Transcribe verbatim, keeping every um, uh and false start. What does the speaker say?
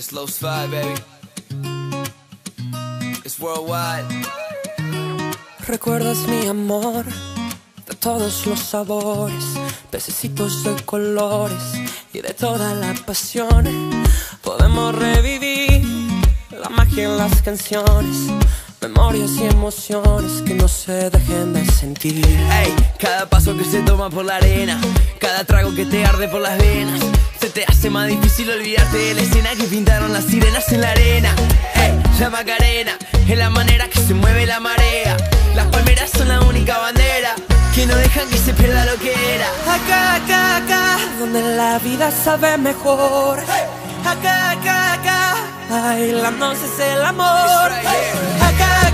Slow slide, baby. It's worldwide. Recuerdas mi amor de todos los sabores, pececitos de colores y de toda la pasión. Podemos revivir la magia en las canciones, memorias y emociones que no se dejen de sentir. Ey, cada paso que se toma por la arena, cada trago que te arde por las venas, se te hace más difícil olvidarte de la escena que pintaron las sirenas en la arena. Ey, la Macarena es la manera que se mueve la marea. Las palmeras son la única bandera que no dejan que se pierda lo que era. Acá, acá, acá, donde la vida sabe mejor. Acá, acá, acá, bailando es el amor. Acá,